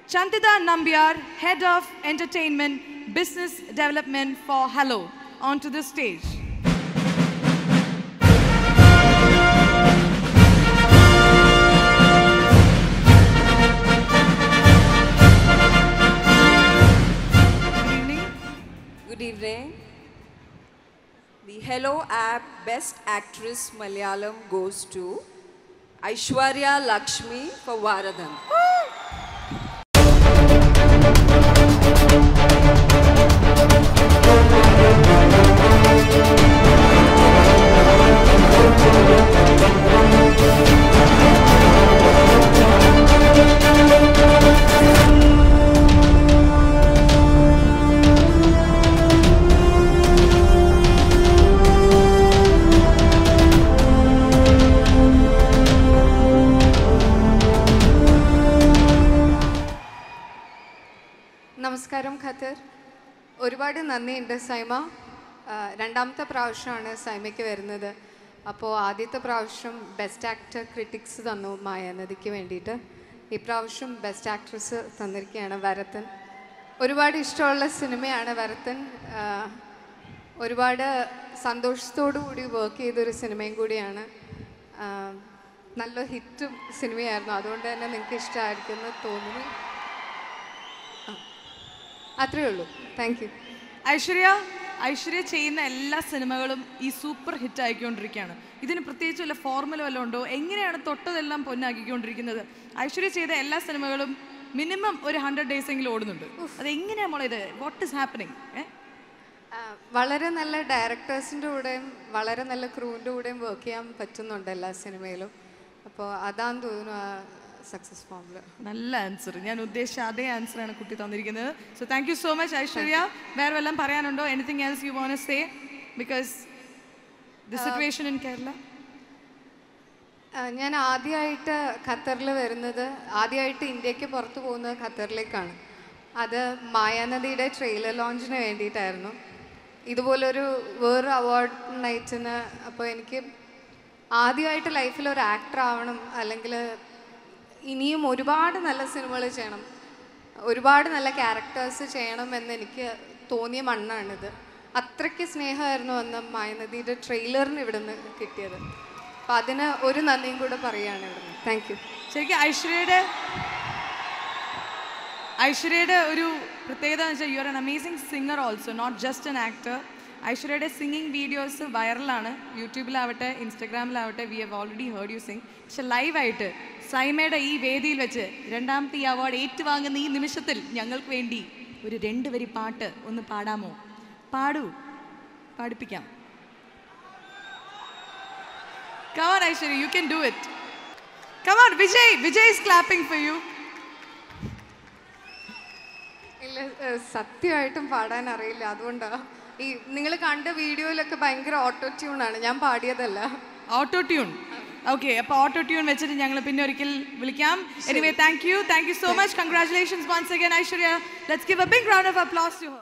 Chantita Nambiar, Head of Entertainment Business Development for Hello, onto the stage. Good evening. The Hello app Best Actress Malayalam goes to Aishwarya Lakshmi for Varadan. നമസ്കാരം ഖത്തർ. ഒരുപാട് നന്ദിയുണ്ട് സൈമ. രണ്ടാമത്തെ പ്രാവശ്യമാണ് സൈമയ്ക്ക് വരുന്നത്. അപ്പോൾ ആദ്യത്തെ പ്രാവശ്യം ബെസ്റ്റ് ആക്ടർ ക്രിറ്റിക്സ് തന്നു മായാനദിക്ക് വേണ്ടിയിട്ട്. ഇപ്രാവശ്യം ബെസ്റ്റ് ആക്ട്രസ് തന്നിരിക്കുകയാണ് വരത്തൻ. ഒരുപാട് ഇഷ്ടമുള്ള സിനിമയാണ് വരത്തൻ. ഒരുപാട് സന്തോഷത്തോടു കൂടി വർക്ക് ചെയ്തൊരു സിനിമയും കൂടിയാണ്. നല്ല ഹിറ്റും സിനിമയായിരുന്നു. അതുകൊണ്ട് തന്നെ നിങ്ങൾക്ക് ഇഷ്ടമായിരിക്കുമെന്ന് തോന്നുന്നു. അത്രേ ഉള്ളൂ. Thank you. ഐശ്വര്യ ചെയ്യുന്ന എല്ലാ സിനിമകളും ഈ സൂപ്പർ ഹിറ്റ് ആയിക്കൊണ്ടിരിക്കുകയാണ്. ഇതിന് പ്രത്യേകിച്ച് വല്ല ഫോർമുല വല്ലതും ഉണ്ടോ? എങ്ങനെയാണ് തൊട്ടതെല്ലാം പൊന്നാക്കിക്കൊണ്ടിരിക്കുന്നത്? ഐശ്വര്യ ചെയ്ത എല്ലാ സിനിമകളും മിനിമം ഒരു 100 days എങ്കിലും ഓടുന്നുണ്ട്. അതെങ്ങനെയാണ് മോളെ ഇത്? What is happening? വളരെ നല്ല ഡയറക്ടേഴ്സിൻ്റെ കൂടെയും വളരെ നല്ല ക്രൂവിൻ്റെ കൂടെയും വർക്ക് ചെയ്യാൻ പറ്റുന്നുണ്ട് എല്ലാ സിനിമയിലും. അപ്പോൾ അതാന്ന് തോന്നുന്നു സക്സസ് ഫോർമുല. നല്ല ആൻസർ. ഞാൻ ഉദ്ദേശിച്ച അതേ ആൻസറാണ് കുട്ടി തന്നിരിക്കുന്നത്. So thank you so much Aishwarya. വേറെ വല്ലതും പറയാനുണ്ടോ? Anything else you want to say because the situation in Kerala? ഞാൻ ആദ്യമായിട്ട് ഖത്തറിൽ വരുന്നത്, ആദ്യമായിട്ട് ഇന്ത്യക്ക് പുറത്ത് പോകുന്നത് ഖത്തറിലേക്കാണ്. അത് മായാനദിയുടെ ട്രെയിലർ ലോഞ്ചിന് വേണ്ടിയിട്ടായിരുന്നു. ഇതുപോലൊരു വേറെ അവാർഡ് നൈറ്റിന്. അപ്പോൾ എനിക്ക് ആദ്യമായിട്ട് ലൈഫിൽ ഒരു ആക്ടർ ആവണം, അല്ലെങ്കിൽ ഇനിയും ഒരുപാട് നല്ല സിനിമകൾ ചെയ്യണം, ഒരുപാട് നല്ല ക്യാരക്ടേഴ്സ് ചെയ്യണം എന്ന് എനിക്ക് തോന്നിയ മണ്ണാണിത്. അത്രയ്ക്ക് സ്നേഹമായിരുന്നു അന്ന് മായാനദിയുടെ ട്രെയിലറിന് ഇവിടുന്ന് കിട്ടിയത്. അപ്പം അതിന് ഒരു നന്ദിയും കൂടെ പറയുകയാണ് ഇവിടുന്ന്. Thank you. ശരിക്കും ഐശ്വര്യയുടെ ഒരു പ്രത്യേകത എന്ന് വെച്ചാൽ you are an amazing singer also, not just an actor. ഐശ്വര്യയുടെ സിംഗിങ് വീഡിയോസ് വൈറലാണ്. യൂട്യൂബിലാവട്ടെ ഇൻസ്റ്റഗ്രാമിലാവട്ടെ. We have already heard you sing. പക്ഷെ ലൈവായിട്ട് സൈമയുടെ ഈ വേദിയിൽ വെച്ച് രണ്ടാമത്തെ ഈ അവാർഡ് ഏറ്റുവാങ്ങുന്ന ഈ നിമിഷത്തിൽ ഞങ്ങൾക്ക് വേണ്ടി ഒരു 2 വരി പാട്ട് ഒന്ന് പാടാമോ? പാടിപ്പിക്കാം. Come on Aishwarya, you can do it. Come on Vijay is clapping for you. ഇല്ല, സത്യമായിട്ടും പാടാൻ അറിയില്ല. അതുകൊണ്ടാണ് ഈ നിങ്ങൾ കണ്ട വീഡിയോയിലൊക്കെ ഭയങ്കര ഓട്ടോ ട്യൂണാണ്. ഞാൻ പാടിയതല്ല. Auto tune. ഓക്കെ, അപ്പോൾ ഓട്ടോ ട്യൂൺ വെച്ചിട്ട് ഞങ്ങൾ പിന്നെ ഒരിക്കൽ വിളിക്കാം. Anyway thank you so much. Congratulations once again Aishwarya. Let's give a big round of applause to her.